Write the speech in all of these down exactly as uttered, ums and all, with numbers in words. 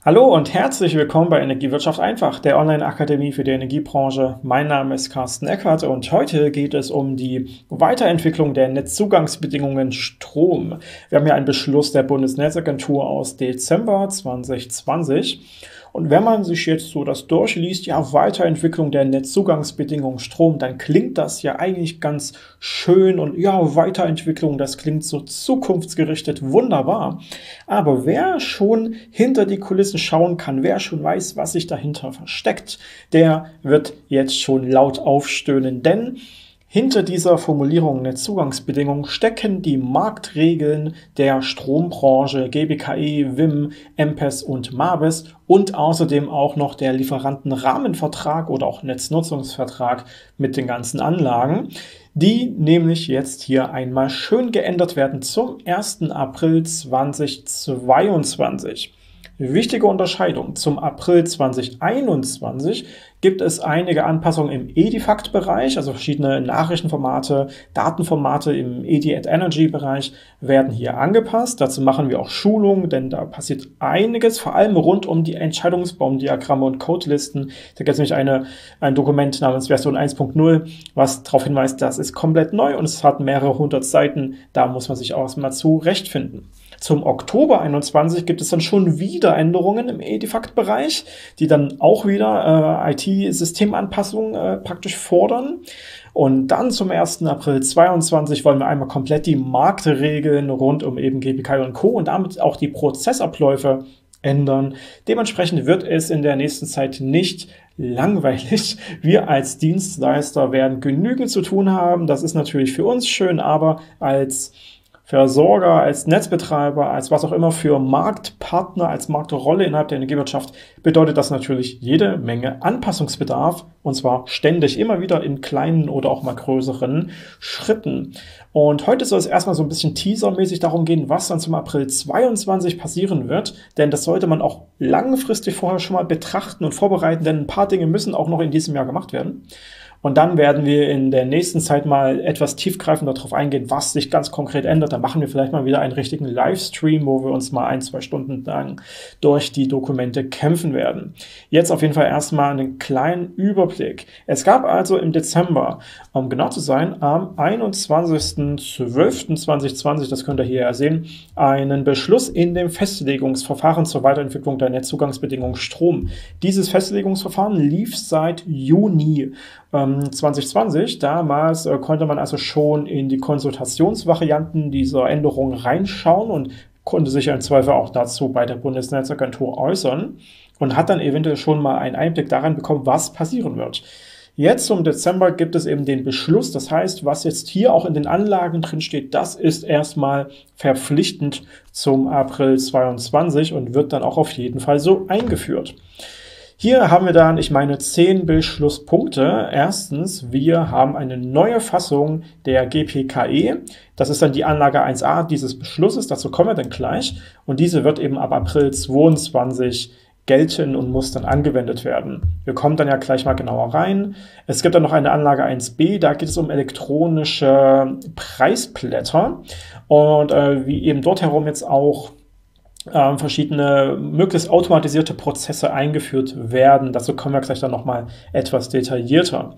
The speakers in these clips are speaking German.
Hallo und herzlich willkommen bei Energiewirtschaft einfach, der Online-Akademie für die Energiebranche. Mein Name ist Carsten Eckert und heute geht es um die Weiterentwicklung der Netzzugangsbedingungen Strom. Wir haben hier einen Beschluss der Bundesnetzagentur aus Dezember zwanzig zwanzig. Und wenn man sich jetzt so das durchliest, ja, Weiterentwicklung der Netzzugangsbedingungen Strom, dann klingt das ja eigentlich ganz schön und ja, Weiterentwicklung, das klingt so zukunftsgerichtet, wunderbar. Aber wer schon hinter die Kulissen schauen kann, wer schon weiß, was sich dahinter versteckt, der wird jetzt schon laut aufstöhnen, denn hinter dieser Formulierung der Zugangsbedingungen stecken die Marktregeln der Strombranche, G B K E, W I M, M P E S und M A B E S und außerdem auch noch der Lieferantenrahmenvertrag oder auch Netznutzungsvertrag mit den ganzen Anlagen, die nämlich jetzt hier einmal schön geändert werden zum ersten April zweitausendzweiundzwanzig. Wichtige Unterscheidung: Zum April zweitausendeinundzwanzig gibt es einige Anpassungen im Edifact-Bereich, also verschiedene Nachrichtenformate, Datenformate im Edi-at-Energy-Bereich werden hier angepasst. Dazu machen wir auch Schulungen, denn da passiert einiges, vor allem rund um die Entscheidungsbaumdiagramme und Codelisten. Da gibt es nämlich eine, ein Dokument namens Version eins punkt null, was darauf hinweist, das ist komplett neu und es hat mehrere hundert Seiten. Da muss man sich auch erstmal zurechtfinden. Zum Oktober einundzwanzig gibt es dann schon wieder Änderungen im Edifact-Bereich, die dann auch wieder äh, I T-Systemanpassungen äh, praktisch fordern. Und dann zum ersten April zweiundzwanzig wollen wir einmal komplett die Marktregeln rund um eben G B K und Co. und damit auch die Prozessabläufe ändern. Dementsprechend wird es in der nächsten Zeit nicht langweilig. Wir als Dienstleister werden genügend zu tun haben. Das ist natürlich für uns schön, aber als Versorger, als Netzbetreiber, als was auch immer für Marktpartner, als Marktrolle innerhalb der Energiewirtschaft bedeutet das natürlich jede Menge Anpassungsbedarf und zwar ständig, immer wieder in kleinen oder auch mal größeren Schritten. Und heute soll es erstmal so ein bisschen teasermäßig darum gehen, was dann zum April zweiundzwanzig passieren wird, denn das sollte man auch langfristig vorher schon mal betrachten und vorbereiten, denn ein paar Dinge müssen auch noch in diesem Jahr gemacht werden. Und dann werden wir in der nächsten Zeit mal etwas tiefgreifender darauf eingehen, was sich ganz konkret ändert. Dann machen wir vielleicht mal wieder einen richtigen Livestream, wo wir uns mal ein, zwei Stunden lang durch die Dokumente kämpfen werden. Jetzt auf jeden Fall erstmal einen kleinen Überblick. Es gab also im Dezember, um genau zu sein, am einundzwanzigsten zwölften zweitausendzwanzig, das könnt ihr hier ja sehen, einen Beschluss in dem Festlegungsverfahren zur Weiterentwicklung der Netzzugangsbedingungen Strom. Dieses Festlegungsverfahren lief seit Juni zwanzig zwanzig. Damals äh, konnte man also schon in die Konsultationsvarianten dieser Änderungen reinschauen und konnte sich im Zweifel auch dazu bei der Bundesnetzagentur äußern und hat dann eventuell schon mal einen Einblick darin bekommen, was passieren wird. Jetzt im Dezember gibt es eben den Beschluss, das heißt, was jetzt hier auch in den Anlagen drin steht, das ist erstmal verpflichtend zum April zweiundzwanzig und wird dann auch auf jeden Fall so eingeführt. Hier haben wir dann, ich meine, zehn Beschlusspunkte. Erstens, wir haben eine neue Fassung der G P K E. Das ist dann die Anlage eins a dieses Beschlusses, dazu kommen wir dann gleich. Und diese wird eben ab April zweiundzwanzig gelten und muss dann angewendet werden. Wir kommen dann ja gleich mal genauer rein. Es gibt dann noch eine Anlage eins b, da geht es um elektronische Preisblätter. Und äh, wie eben dort herum jetzt auch Ähm, verschiedene möglichst automatisierte Prozesse eingeführt werden. Dazu kommen wir gleich dann nochmal etwas detaillierter.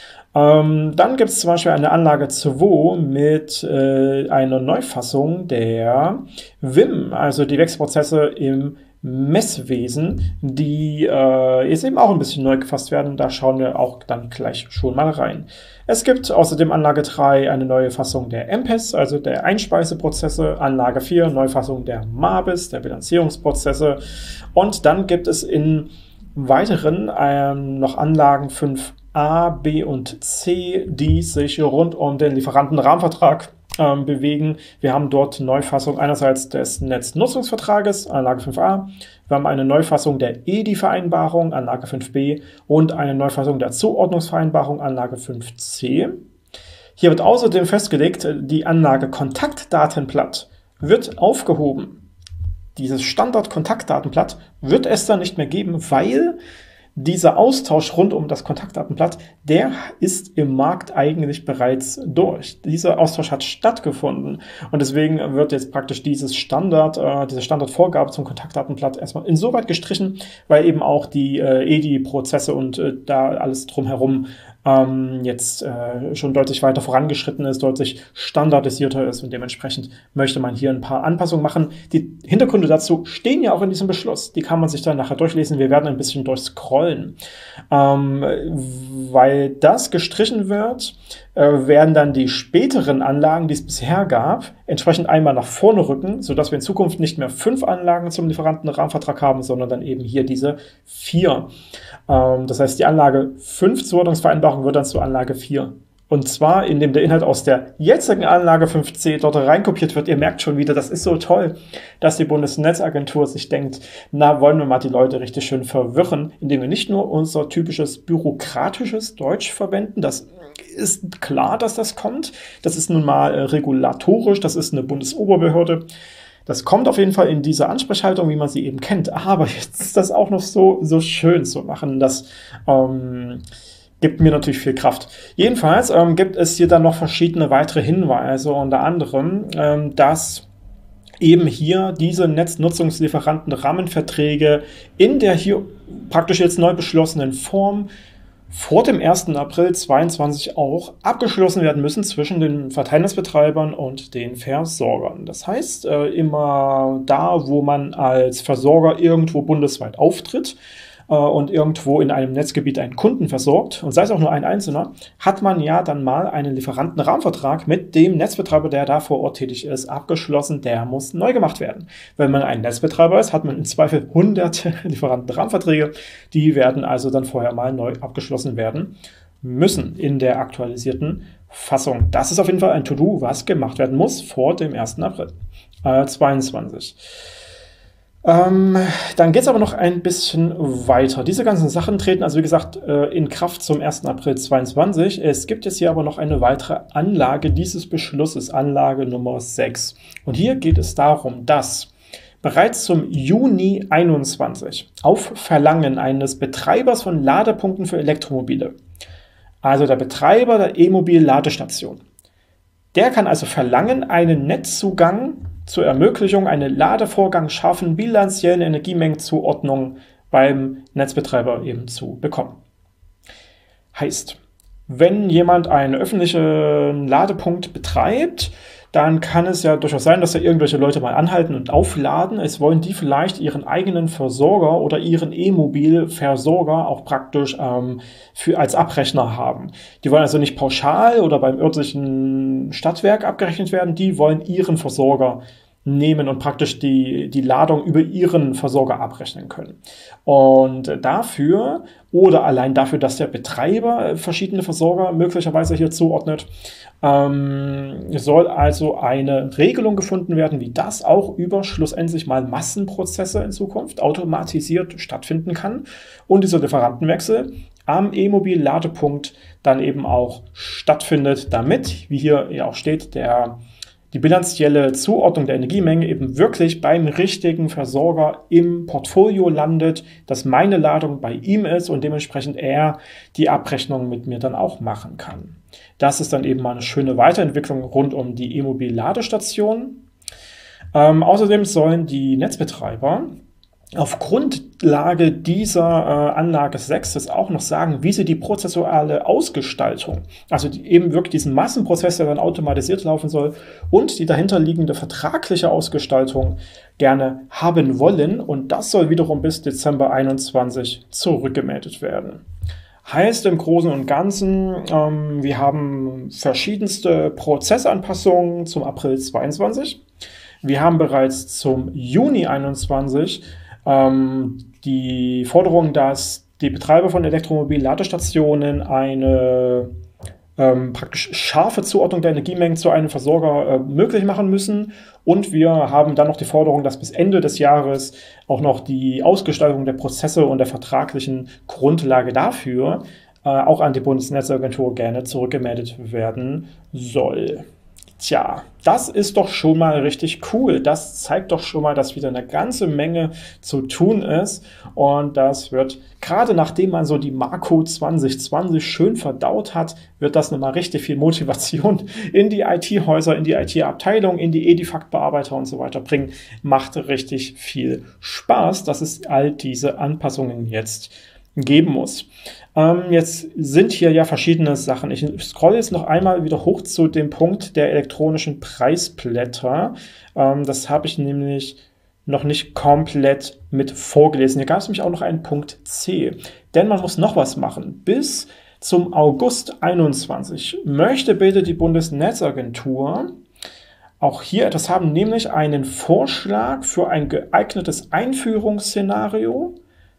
Ähm, dann gibt es zum Beispiel eine Anlage zwei mit äh, einer Neufassung der W I M, also die Wechselprozesse im Messwesen, die äh, jetzt eben auch ein bisschen neu gefasst werden. Da schauen wir auch dann gleich schon mal rein. Es gibt außerdem Anlage drei eine neue Fassung der M P E S, also der Einspeiseprozesse, Anlage vier Neufassung der M A B E S, der Bilanzierungsprozesse und dann gibt es in weiteren ähm, noch Anlagen fünf a, b und c, die sich rund um den Lieferantenrahmenvertrag ähm, bewegen. Wir haben dort Neufassung einerseits des Netznutzungsvertrages, Anlage fünf a, wir haben eine Neufassung der Edi-Vereinbarung, Anlage fünf b und eine Neufassung der Zuordnungsvereinbarung, Anlage fünf c. Hier wird außerdem festgelegt, die Anlage Kontaktdatenblatt wird aufgehoben. Dieses Standard-Kontaktdatenblatt wird es dann nicht mehr geben, weil Dieser Austausch rund um das Kontaktdatenblatt, der ist im Markt eigentlich bereits durch. Dieser Austausch hat stattgefunden und deswegen wird jetzt praktisch dieses Standard, äh, diese Standardvorgabe zum Kontaktdatenblatt erstmal insoweit gestrichen, weil eben auch die äh, E D I-Prozesse und äh, da alles drumherum ähm, jetzt äh, schon deutlich weiter vorangeschritten ist, deutlich standardisierter ist und dementsprechend möchte man hier ein paar Anpassungen machen. Die Hintergründe dazu stehen ja auch in diesem Beschluss. Die kann man sich dann nachher durchlesen. Wir werden ein bisschen durchscrollen. Ähm, weil das gestrichen wird, äh, werden dann die späteren Anlagen, die es bisher gab, entsprechend einmal nach vorne rücken, sodass wir in Zukunft nicht mehr fünf Anlagen zum Lieferantenrahmenvertrag haben, sondern dann eben hier diese vier. Ähm, das heißt, die Anlage fünf Zuordnungsvereinbarung wird dann zur Anlage vier. Und zwar, indem der Inhalt aus der jetzigen Anlage fünf c dort reinkopiert wird. Ihr merkt schon wieder, das ist so toll, dass die Bundesnetzagentur sich denkt, na, wollen wir mal die Leute richtig schön verwirren, indem wir nicht nur unser typisches bürokratisches Deutsch verwenden. Das ist klar, dass das kommt. Das ist nun mal äh, regulatorisch, das ist eine Bundesoberbehörde. Das kommt auf jeden Fall in diese Ansprechhaltung, wie man sie eben kennt. Aber jetzt ist das auch noch so, so schön zu machen, dass... Ähm, gibt mir natürlich viel Kraft. Jedenfalls ähm, gibt es hier dann noch verschiedene weitere Hinweise, unter anderem, ähm, dass eben hier diese Netznutzungslieferanten-Rahmenverträge in der hier praktisch jetzt neu beschlossenen Form vor dem ersten April zweitausendzweiundzwanzig auch abgeschlossen werden müssen zwischen den Verteilnetzbetreibern und den Versorgern. Das heißt, äh, immer da, wo man als Versorger irgendwo bundesweit auftritt, und irgendwo in einem Netzgebiet einen Kunden versorgt, und sei es auch nur ein einzelner, hat man ja dann mal einen Lieferantenrahmenvertrag mit dem Netzbetreiber, der da vor Ort tätig ist, abgeschlossen. Der muss neu gemacht werden. Wenn man ein Netzbetreiber ist, hat man im Zweifel hunderte Lieferantenrahmenverträge. Die werden also dann vorher mal neu abgeschlossen werden müssen in der aktualisierten Fassung. Das ist auf jeden Fall ein To-Do, was gemacht werden muss vor dem ersten April zweitausendzweiundzwanzig. Ähm, dann geht es aber noch ein bisschen weiter. Diese ganzen Sachen treten also, wie gesagt, in Kraft zum ersten April zweitausendzweiundzwanzig. Es gibt jetzt hier aber noch eine weitere Anlage dieses Beschlusses, Anlage Nummer sechs. Und hier geht es darum, dass bereits zum Juni einundzwanzig auf Verlangen eines Betreibers von Ladepunkten für Elektromobile, also der Betreiber der E-Mobil-Ladestation, der kann also verlangen, einen Netzzugang zur Ermöglichung einer ladevorgangscharfen bilanziellen Energiemengenzuordnung beim Netzbetreiber eben zu bekommen. Heißt, wenn jemand einen öffentlichen Ladepunkt betreibt, dann kann es ja durchaus sein, dass da irgendwelche Leute mal anhalten und aufladen. Es wollen die vielleicht ihren eigenen Versorger oder ihren E-Mobil-Versorger auch praktisch ähm, für, als Abrechner haben. Die wollen also nicht pauschal oder beim örtlichen Stadtwerk abgerechnet werden, die wollen ihren Versorger nehmen und praktisch die, die Ladung über ihren Versorger abrechnen können. Und dafür oder allein dafür, dass der Betreiber verschiedene Versorger möglicherweise hier zuordnet, ähm, soll also eine Regelung gefunden werden, wie das auch über schlussendlich mal Massenprozesse in Zukunft automatisiert stattfinden kann und dieser Lieferantenwechsel am E-Mobil-Ladepunkt dann eben auch stattfindet, damit, wie hier ja auch steht, der die bilanzielle Zuordnung der Energiemenge eben wirklich beim richtigen Versorger im Portfolio landet, dass meine Ladung bei ihm ist und dementsprechend er die Abrechnung mit mir dann auch machen kann. Das ist dann eben mal eine schöne Weiterentwicklung rund um die E-Mobil-Ladestation. Ähm, außerdem sollen die Netzbetreiber auf Grundlage dieser äh, Anlage sechs es auch noch sagen, wie sie die prozessuale Ausgestaltung, also die, eben wirklich diesen Massenprozess, der dann automatisiert laufen soll, und die dahinterliegende vertragliche Ausgestaltung gerne haben wollen. Und das soll wiederum bis Dezember einundzwanzig zurückgemeldet werden. Heißt im Großen und Ganzen, ähm, wir haben verschiedenste Prozessanpassungen zum April zweiundzwanzig. Wir haben bereits zum Juni einundzwanzig ähm, die Forderung, dass die Betreiber von Elektromobil-Ladestationen eine ähm, praktisch scharfe Zuordnung der Energiemengen zu einem Versorger äh, möglich machen müssen. Und wir haben dann noch die Forderung, dass bis Ende des Jahres auch noch die Ausgestaltung der Prozesse und der vertraglichen Grundlage dafür äh, auch an die Bundesnetzagentur gerne zurückgemeldet werden soll. Tja, das ist doch schon mal richtig cool. Das zeigt doch schon mal, dass wieder eine ganze Menge zu tun ist. Und das wird, gerade nachdem man so die Marco zwanzig zwanzig schön verdaut hat, wird das nochmal richtig viel Motivation in die I T-Häuser, in die I T-Abteilung, in die Edifact-Bearbeiter und so weiter bringen. Macht richtig viel Spaß, dass es all diese Anpassungen jetzt geben muss. Ähm, jetzt sind hier ja verschiedene Sachen. Ich scrolle jetzt noch einmal wieder hoch zu dem Punkt der elektronischen Preisblätter. Ähm, das habe ich nämlich noch nicht komplett mit vorgelesen. Hier gab es nämlich auch noch einen Punkt C. Denn man muss noch was machen. Bis zum August einundzwanzig möchte bitte die Bundesnetzagentur auch hier etwas haben, nämlich einen Vorschlag für ein geeignetes Einführungsszenario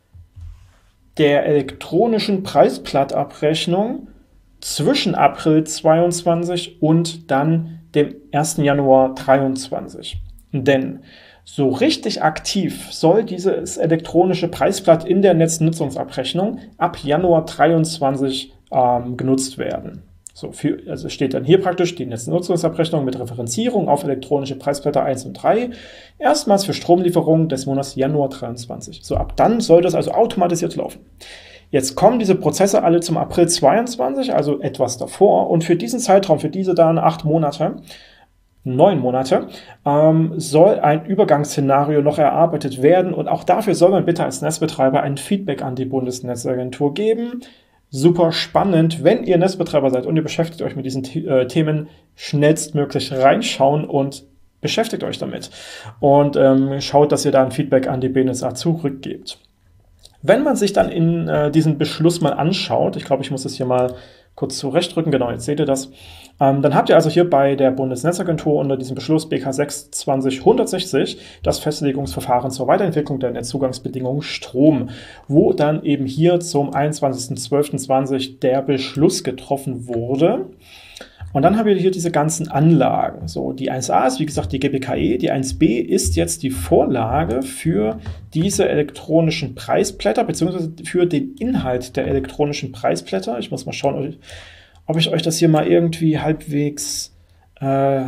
der elektronischen Preisblattabrechnung zwischen April zweiundzwanzig und dann dem ersten Januar dreiundzwanzig. Denn so richtig aktiv soll dieses elektronische Preisblatt in der Netznutzungsabrechnung ab Januar dreiundzwanzig ähm, genutzt werden. So, für, also steht dann hier praktisch die Netznutzungsabrechnung mit Referenzierung auf elektronische Preisblätter eins und drei, erstmals für Stromlieferungen des Monats Januar dreiundzwanzig. So, ab dann soll das also automatisiert laufen. Jetzt kommen diese Prozesse alle zum April zweiundzwanzig, also etwas davor, und für diesen Zeitraum, für diese dann acht Monate, neun Monate, ähm, soll ein Übergangsszenario noch erarbeitet werden, und auch dafür soll man bitte als Netzbetreiber ein Feedback an die Bundesnetzagentur geben. Super spannend, wenn ihr Netzbetreiber seid und ihr beschäftigt euch mit diesen äh, Themen, schnellstmöglich reinschauen und beschäftigt euch damit. Und ähm, schaut, dass ihr da ein Feedback an die B N S A zurückgebt. Wenn man sich dann in äh, diesen Beschluss mal anschaut, ich glaube, ich muss das hier mal kurz zurechtrücken, genau, jetzt seht ihr das, ähm, dann habt ihr also hier bei der Bundesnetzagentur unter diesem Beschluss B K sechs zwanzig hundertsechzig das Festlegungsverfahren zur Weiterentwicklung der Netzzugangsbedingungen Strom, wo dann eben hier zum einundzwanzigsten zwölften zwanzig der Beschluss getroffen wurde. Und dann haben wir hier diese ganzen Anlagen. So, die eins a ist wie gesagt die G B K E, die eins b ist jetzt die Vorlage für diese elektronischen Preisblätter, beziehungsweise für den Inhalt der elektronischen Preisblätter. Ich muss mal schauen, ob ich euch das hier mal irgendwie halbwegs äh,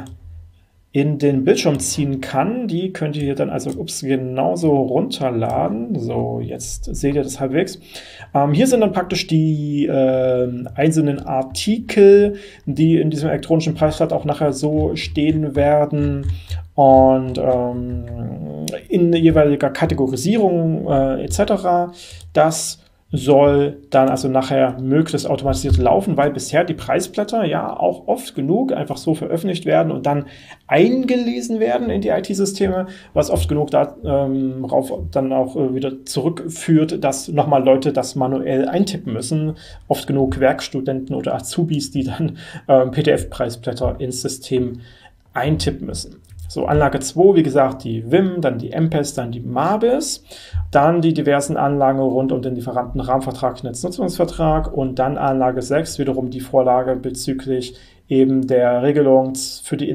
in den Bildschirm ziehen kann. Die könnt ihr hier dann also ups, genauso runterladen. So, jetzt seht ihr das halbwegs. Ähm, hier sind dann praktisch die äh, einzelnen Artikel, die in diesem elektronischen Preisblatt auch nachher so stehen werden. Und ähm, in jeweiliger Kategorisierung äh, et cetera. Das soll dann also nachher möglichst automatisiert laufen, weil bisher die Preisblätter ja auch oft genug einfach so veröffentlicht werden und dann eingelesen werden in die I T-Systeme, was oft genug darauf ähm, dann auch äh, wieder zurückführt, dass nochmal Leute das manuell eintippen müssen. Oft genug Werkstudenten oder Azubis, die dann ähm, P D F-Preisblätter ins System eintippen müssen. So, Anlage zwei, wie gesagt, die W I M, dann die M P E S, dann die MABIS, dann die diversen Anlagen rund um den Lieferantenrahmenvertrag, Netznutzungsvertrag und dann Anlage sechs, wiederum die Vorlage bezüglich eben der Regelung für die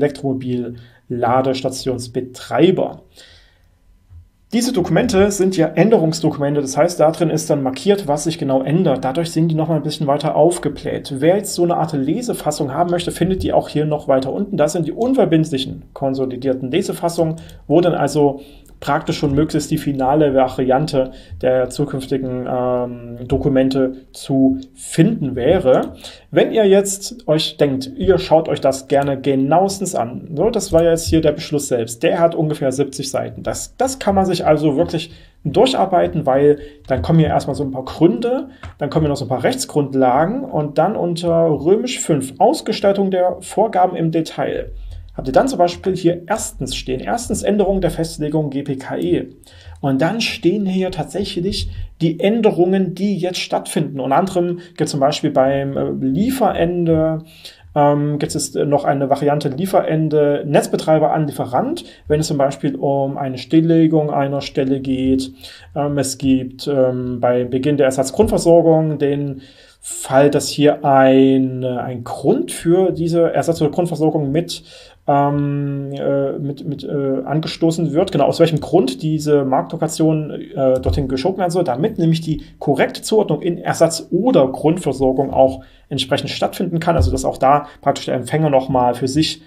Elektromobil-Ladestationsbetreiber. Diese Dokumente sind ja Änderungsdokumente, das heißt, da drin ist dann markiert, was sich genau ändert. Dadurch sind die nochmal ein bisschen weiter aufgebläht. Wer jetzt so eine Art Lesefassung haben möchte, findet die auch hier noch weiter unten. Das sind die unverbindlichen konsolidierten Lesefassungen, wo dann also praktisch schon möglichst die finale Variante der zukünftigen ähm, Dokumente zu finden wäre. Wenn ihr jetzt euch denkt, ihr schaut euch das gerne genauestens an. So, das war jetzt hier der Beschluss selbst. Der hat ungefähr siebzig Seiten. Das, das kann man sich also wirklich durcharbeiten, weil dann kommen hier erstmal so ein paar Gründe, dann kommen hier noch so ein paar Rechtsgrundlagen und dann unter Römisch fünf Ausgestaltung der Vorgaben im Detail habt ihr dann zum Beispiel hier erstens stehen, erstens Änderung der Festlegung G P K E. Und dann stehen hier tatsächlich die Änderungen, die jetzt stattfinden. Unter anderem gibt es zum Beispiel beim Lieferende, ähm, gibt es noch eine Variante Lieferende Netzbetreiber an Lieferant, wenn es zum Beispiel um eine Stilllegung einer Stelle geht. Ähm, es gibt ähm, bei Beginn der Ersatzgrundversorgung den Fall, dass hier ein, ein Grund für diese Ersatz- oder Grundversorgung mit, ähm, äh, mit, mit äh, angestoßen wird. Genau, aus welchem Grund diese Marktlokation äh, dorthin geschoben werden soll, damit nämlich die korrekte Zuordnung in Ersatz- oder Grundversorgung auch entsprechend stattfinden kann. Also dass auch da praktisch der Empfänger nochmal für sich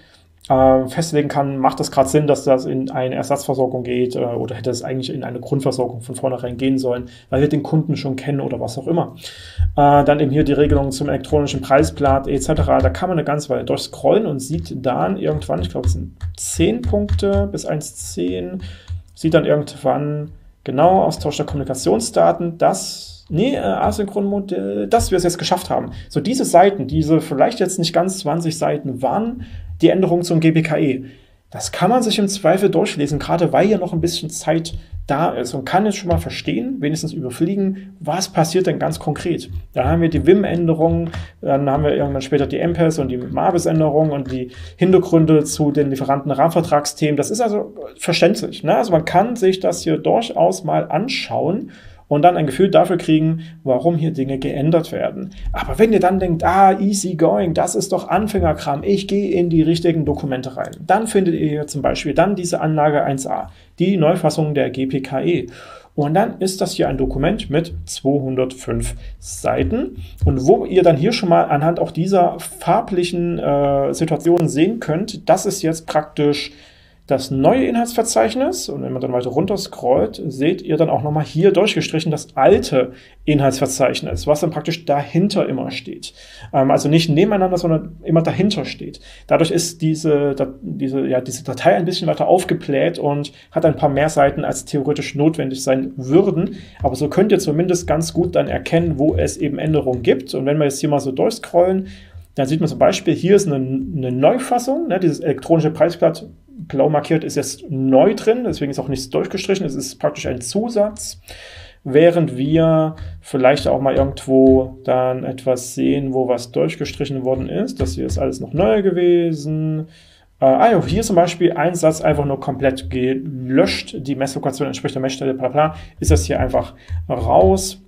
äh, festlegen kann, macht es gerade Sinn, dass das in eine Ersatzversorgung geht äh, oder hätte es eigentlich in eine Grundversorgung von vornherein gehen sollen, weil wir den Kunden schon kennen oder was auch immer. Äh, dann eben hier die Regelung zum elektronischen Preisblatt et cetera. Da kann man eine ganze Weile durchscrollen und sieht dann irgendwann, ich glaube es sind zehn Punkte bis eins Punkt zehn, sieht dann irgendwann genau Austausch der Kommunikationsdaten, dass Nee, äh, Asynchronmodell, dass wir es jetzt geschafft haben. So diese Seiten, diese vielleicht jetzt nicht ganz zwanzig Seiten waren, die Änderungen zum G B K E. Das kann man sich im Zweifel durchlesen, gerade weil ja noch ein bisschen Zeit da ist und kann jetzt schon mal verstehen, wenigstens überfliegen, was passiert denn ganz konkret. Da haben wir die W I M-Änderungen, dann haben wir irgendwann später die M P E S und die Mabis-Änderungen und die Hintergründe zu den Lieferanten-Rahmenvertragsthemen. Das ist also verständlich, ne? Also man kann sich das hier durchaus mal anschauen und dann ein Gefühl dafür kriegen, warum hier Dinge geändert werden. Aber wenn ihr dann denkt, ah, easy going, das ist doch Anfängerkram, ich gehe in die richtigen Dokumente rein, dann findet ihr hier zum Beispiel dann diese Anlage eins a, die Neufassung der G P K E. Und dann ist das hier ein Dokument mit zweihundertfünf Seiten und wo ihr dann hier schon mal anhand auch dieser farblichen äh, Situationen sehen könnt, das ist jetzt praktisch das neue Inhaltsverzeichnis, und wenn man dann weiter runter scrollt, seht ihr dann auch nochmal hier durchgestrichen das alte Inhaltsverzeichnis, was dann praktisch dahinter immer steht. Ähm, also nicht nebeneinander, sondern immer dahinter steht. Dadurch ist diese, da, diese, ja, diese Datei ein bisschen weiter aufgebläht und hat ein paar mehr Seiten, als theoretisch notwendig sein würden. Aber so könnt ihr zumindest ganz gut dann erkennen, wo es eben Änderungen gibt. Und wenn wir jetzt hier mal so durchscrollen, dann sieht man zum Beispiel, hier ist eine, eine Neufassung, ne, dieses elektronische Preisblatt, blau markiert, ist jetzt neu drin, deswegen ist auch nichts durchgestrichen, es ist praktisch ein Zusatz, während wir vielleicht auch mal irgendwo dann etwas sehen, wo was durchgestrichen worden ist. Das hier ist alles noch neu gewesen. Äh, ah ja, hier zum Beispiel ein Satz einfach nur komplett gelöscht, die Messlokation entspricht der Messstelle, bla bla, ist das hier einfach raus.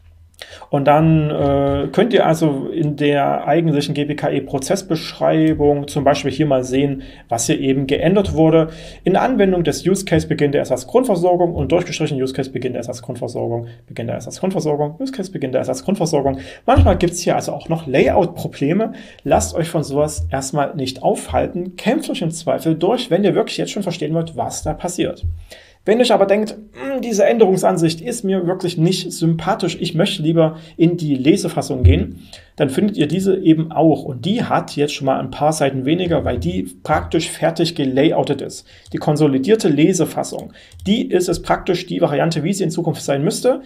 Und dann äh, könnt ihr also in der eigentlichen G B K E-Prozessbeschreibung zum Beispiel hier mal sehen, was hier eben geändert wurde in der Anwendung des Use Case Beginn der Ersatzgrundversorgung und durchgestrichen Use Case Beginn der Ersatzgrundversorgung, Beginn der Ersatzgrundversorgung, Use Case Beginn der Ersatzgrundversorgung. Manchmal gibt es hier also auch noch Layout-Probleme. Lasst euch von sowas erstmal nicht aufhalten. Kämpft euch im Zweifel durch, wenn ihr wirklich jetzt schon verstehen wollt, was da passiert. Wenn ihr euch aber denkt, diese Änderungsansicht ist mir wirklich nicht sympathisch, ich möchte lieber in die Lesefassung gehen, dann findet ihr diese eben auch. Und die hat jetzt schon mal ein paar Seiten weniger, weil die praktisch fertig gelayoutet ist. Die konsolidierte Lesefassung, die ist es praktisch die Variante, wie sie in Zukunft sein müsste.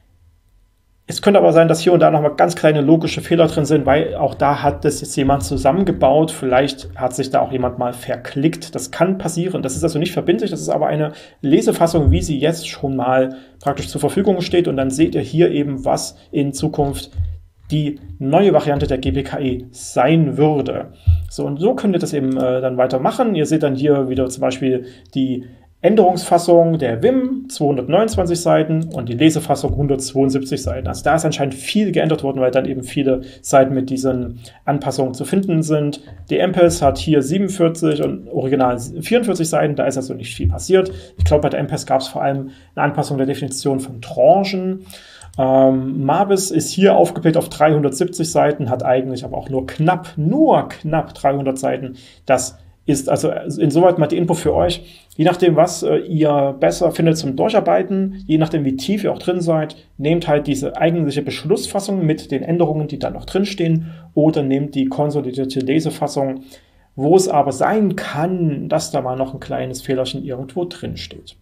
Es könnte aber sein, dass hier und da nochmal ganz kleine logische Fehler drin sind, weil auch da hat das jetzt jemand zusammengebaut. Vielleicht hat sich da auch jemand mal verklickt. Das kann passieren. Das ist also nicht verbindlich. Das ist aber eine Lesefassung, wie sie jetzt schon mal praktisch zur Verfügung steht. Und dann seht ihr hier eben, was in Zukunft die neue Variante der G B K E sein würde. So, und so könnt ihr das eben äh, dann weitermachen. Ihr seht dann hier wieder zum Beispiel die Änderungsfassung der W I M, zweihundertneunundzwanzig Seiten, und die Lesefassung hundertzweiundsiebzig Seiten. Also da ist anscheinend viel geändert worden, weil dann eben viele Seiten mit diesen Anpassungen zu finden sind. Die M P E S hat hier siebenundvierzig und original vierundvierzig Seiten, da ist also nicht viel passiert. Ich glaube, bei der M P E S gab es vor allem eine Anpassung der Definition von Tranchen. Ähm, Mabis ist hier aufgebläht auf dreihundertsiebzig Seiten, hat eigentlich aber auch nur knapp, nur knapp dreihundert Seiten. Das ist also insoweit mal die Info für euch. Je nachdem, was äh, ihr besser findet zum Durcharbeiten, je nachdem, wie tief ihr auch drin seid, nehmt halt diese eigentliche Beschlussfassung mit den Änderungen, die da noch drinstehen, oder nehmt die konsolidierte Lesefassung, wo es aber sein kann, dass da mal noch ein kleines Fehlerchen irgendwo drin steht.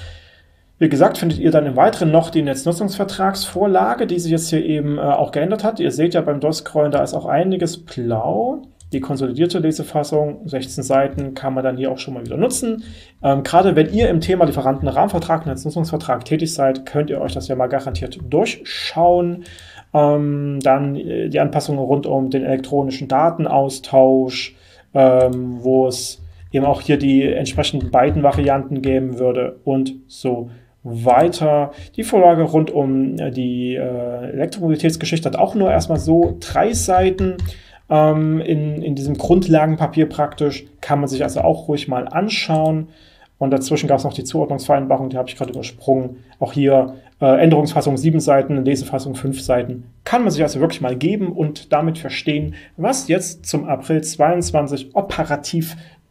Wie gesagt, findet ihr dann im Weiteren noch die Netznutzungsvertragsvorlage, die sich jetzt hier eben äh, auch geändert hat. Ihr seht ja beim Durchscrollen, da ist auch einiges blau. Die konsolidierte Lesefassung, sechzehn Seiten, kann man dann hier auch schon mal wieder nutzen. Ähm, gerade wenn ihr im Thema Lieferantenrahmenvertrag, Netznutzungsvertrag tätig seid, könnt ihr euch das ja mal garantiert durchschauen. Ähm, dann äh, die Anpassungen rund um den elektronischen Datenaustausch, ähm, wo es eben auch hier die entsprechenden beiden Varianten geben würde und so weiter. Die Vorlage rund um äh, die äh, Elektromobilitätsgeschichte hat auch nur erstmal so drei Seiten. In, in diesem Grundlagenpapier praktisch, kann man sich also auch ruhig mal anschauen. Und dazwischen gab es noch die Zuordnungsvereinbarung, die habe ich gerade übersprungen. Auch hier äh, Änderungsfassung sieben Seiten, Lesefassung fünf Seiten. Kann man sich also wirklich mal geben und damit verstehen, was jetzt zum April zweiundzwanzig operativ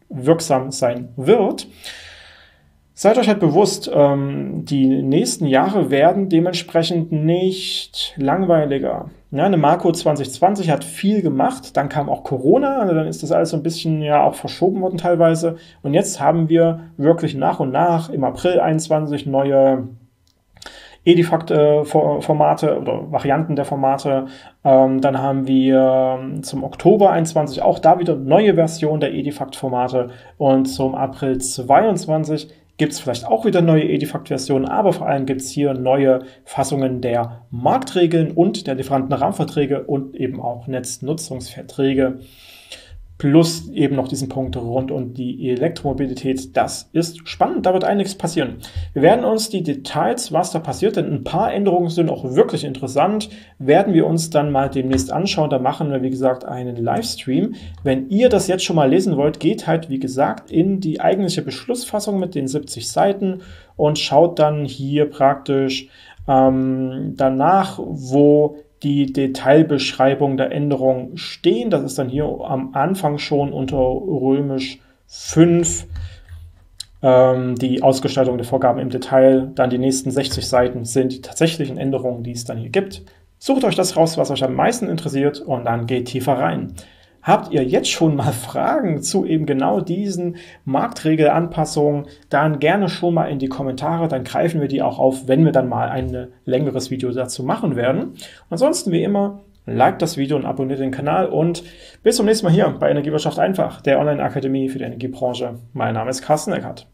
wirksam sein wird. Seid euch halt bewusst, ähm, die nächsten Jahre werden dementsprechend nicht langweiliger. Ja, eine Marco zwanzig zwanzig hat viel gemacht, dann kam auch Corona, also dann ist das alles so ein bisschen ja auch verschoben worden teilweise. Und jetzt haben wir wirklich nach und nach im April einundzwanzig neue Edifact-Formate oder Varianten der Formate. Ähm, dann haben wir zum Oktober einundzwanzig auch da wieder neue Versionen der Edifact-Formate und zum April zweiundzwanzig gibt es vielleicht auch wieder neue Edifact-Versionen, aber vor allem gibt es hier neue Fassungen der Marktregeln und der Lieferantenrahmenverträge und eben auch Netznutzungsverträge. Plus eben noch diesen Punkt rund um die Elektromobilität. Das ist spannend, da wird einiges passieren. Wir werden uns die Details, was da passiert, denn ein paar Änderungen sind auch wirklich interessant, werden wir uns dann mal demnächst anschauen. Da machen wir, wie gesagt, einen Livestream. Wenn ihr das jetzt schon mal lesen wollt, geht halt, wie gesagt, in die eigentliche Beschlussfassung mit den siebzig Seiten und schaut dann hier praktisch ähm, danach, wo die Detailbeschreibung der Änderung stehen. Das ist dann hier am Anfang schon unter römisch fünf ähm, die Ausgestaltung der Vorgaben im Detail. Dann die nächsten sechzig Seiten sind die tatsächlichen Änderungen, die es dann hier gibt. Sucht euch das raus, was euch am meisten interessiert und dann geht tiefer rein. Habt ihr jetzt schon mal Fragen zu eben genau diesen Marktregelanpassungen, dann gerne schon mal in die Kommentare, dann greifen wir die auch auf, wenn wir dann mal ein längeres Video dazu machen werden. Ansonsten wie immer, liked das Video und abonniert den Kanal und bis zum nächsten Mal hier bei Energiewirtschaft einfach, der Online-Akademie für die Energiebranche. Mein Name ist Carsten Eckert.